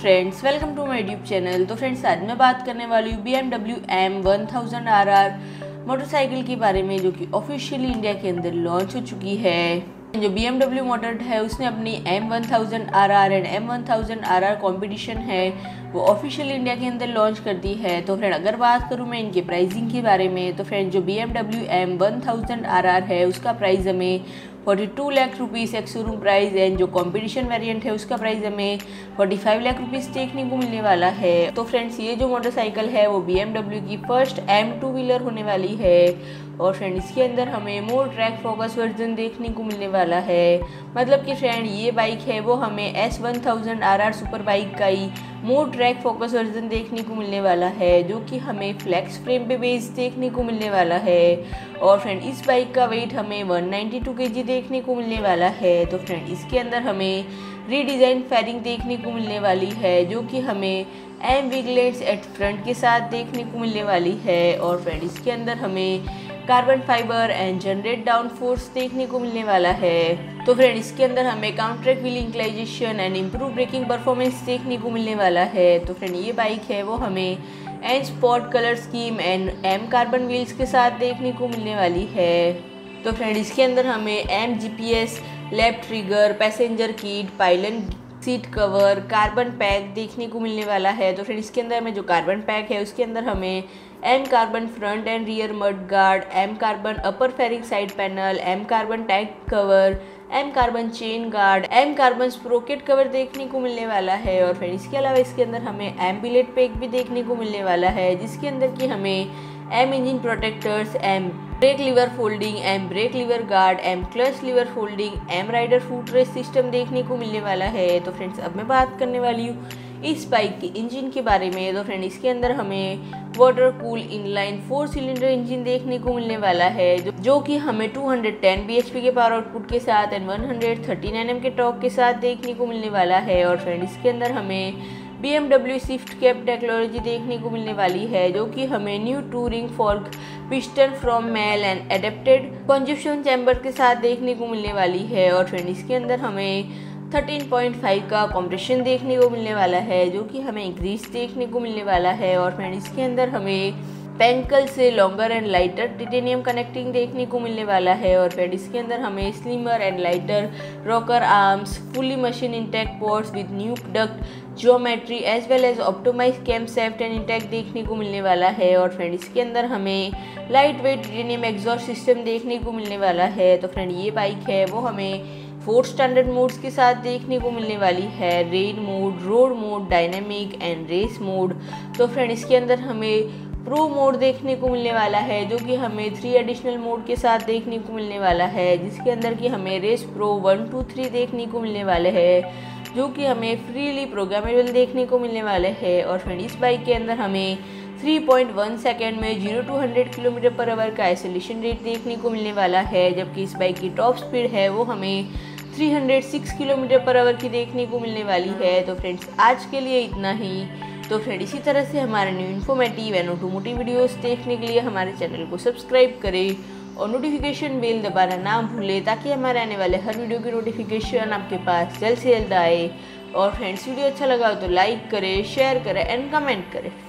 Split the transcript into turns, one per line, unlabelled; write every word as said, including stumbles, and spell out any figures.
Friends, welcome to my YouTube channel. तो friends, आज मैं बात करने वाली हूँ B M W M one thousand R R motorcycle के बारे में, जो कि ऑफिशियली इंडिया के अंदर लॉन्च हो चुकी है। जो बी एम डब्ल्यू मोटर है उसने अपनी M one thousand R R and M one thousand R R competition है वो ऑफिशियल इंडिया के अंदर लॉन्च कर दी है। तो फ्रेंड, अगर बात करूँ मैं इनके प्राइसिंग के बारे में, तो फ्रेंड जो B M W M one thousand R R है उसका प्राइस हमें बयालीस lakh rupees ex showroom price and जो कंपटीशन वेरिएंट है उसका प्राइस हमें पैंतालीस लाख रुपीस देखने को मिलने वाला है। तो फ्रेंड्स, ये जो मोटरसाइकिल है वो बी एम डब्ल्यू की फर्स्ट एम टू व्हीलर होने वाली है और फ्रेंड इसके अंदर हमें मोर ट्रैक फोकस वर्जन देखने को मिलने वाला है। मतलब कि फ्रेंड ये बाइक है वो हमें S one thousand R R super bike का ही मोर ट्रैक फोकस वर्जन देखने को मिलने वाला है, जो कि हमें फ्लेक्स फ्रेम पे बेस देखने को मिलने वाला है। और फ्रेंड इस बाइक का वेट हमें एक सौ बानवे केजी देखने को मिलने वाला है। तो फ्रेंड इसके अंदर हमें रीडिज़ाइन फेरिंग देखने को मिलने वाली है, जो कि हमें एम विगलेट्स एट फ्रंट के साथ देखने को मिलने वाली है। और फ्रेंड इसके अंदर हमें carbon fibre and generate downforce देखने को मिलने वाला है। तो फ्रेंड इसके अंदर हमें counter wheel inclination and improve braking performance देखने को मिलने वाला है। तो फ्रेंड ये बाइक है वो हमें an spot colour scheme and M carbon wheels के साथ देखने को मिलने वाली है। तो फ्रेंड इसके अंदर हमें M G P S, left trigger, passenger kit, pylon seat cover, carbon pack देखने को मिलने वाला है। तो फ्रेंड इसके अंदर में जो कार्बन पैक है उसके अंदर हमें M carbon front and rear mudguard, M carbon upper fairing side panel, M carbon tag cover, M carbon chain guard, M carbon sprocket cover देखने को मिलने वाला है। और फिर इसके अलावा इसके अंदर हमें एम बिलेट पैक भी देखने को मिलने वाला है, जिसके अंदर की हमें M engine protectors, M brake lever folding, M brake lever guard, M clutch lever folding, M rider footrest system देखने को मिलने वाला है। तो फ्रेंड्स, अब मैं बात करने वाली हूँ इस बाइक के इंजन के बारे में। तो फ्रेंड इसके अंदर हमें water cool inline four cylinder engine देखने को मिलने वाला है, जो, जो कि हमें दो सौ दस बी एच पी के पावर आउटपुट के साथ एंड एक सौ तीस एन एम के टॉर्क के साथ देखने को मिलने वाला है। और फ्रेंड इसके अंदर हमें B M W swift cap technology देखने को मिलने वाली है, जो कि हमें new touring fork piston from Mahle and adapted consumption chamber के साथ देखने को मिलने वाली है। और फ्रेंड इसके अंदर हमें तेरह पॉइंट पाँच का कंप्रेशन देखने को मिलने वाला है, जो कि हमें इंक्रीज देखने को मिलने वाला है। और फ्रेंड इसके अंदर हमें पेंकल से longer and lighter titanium connecting देखने को मिलने वाला है। और फ्रेंड इसके अंदर हमें slimmer and lighter rocker arms, fully machine intake ports with new duct geometry as well as optimise camshaft and intake देखने को मिलने वाला है। और फ्रेंड इसके अंदर हमें lightweight titanium exhaust system देखने को मिलने वाला है। तो फ्रेंड ये बाइक है वो हमें फोर स्टैंडर्ड मोड्स के साथ देखने को मिलने वाली है, rain mode, road mode, dynamic and race mode. तो फ्रेंड इसके अंदर हमें प्रो मोड देखने को मिलने वाला है, जो कि हमें थ्री एडिशनल मोड के साथ देखने को मिलने वाला है, जिसके अंदर कि हमें race pro one two three देखने को मिलने वाले हैं, जो कि हमें फ्रीली प्रोग्रामेबल देखने को मिलने वाले हैं। और फ्रेंड इस बाइक के अंदर हमें तीन पॉइंट एक सेकेंड में zero to hundred kilometre per hour का एक्सेलरेशन रेट देखने को मिलने वाला है, जबकि इस बाइक की टॉप स्पीड है वो हमें तीन सौ छह किलोमीटर पर आवर की देखने को मिलने वाली है। तो फ्रेंड्स, आज के लिए इतना ही। तो फ्रेंड, इसी तरह से हमारे new informative and automotive videos देखने के लिए हमारे चैनल को सब्सक्राइब करें और नोटिफिकेशन बेल दबाना ना भूलें, ताकि हमारे आने वाले हर वीडियो की नोटिफिकेशन आपके पास जल्द से जल्द आए। और फ्रेंड्स, वीडियो अच्छा लगा हो तो लाइक करें, शेयर करें एंड कमेंट करें।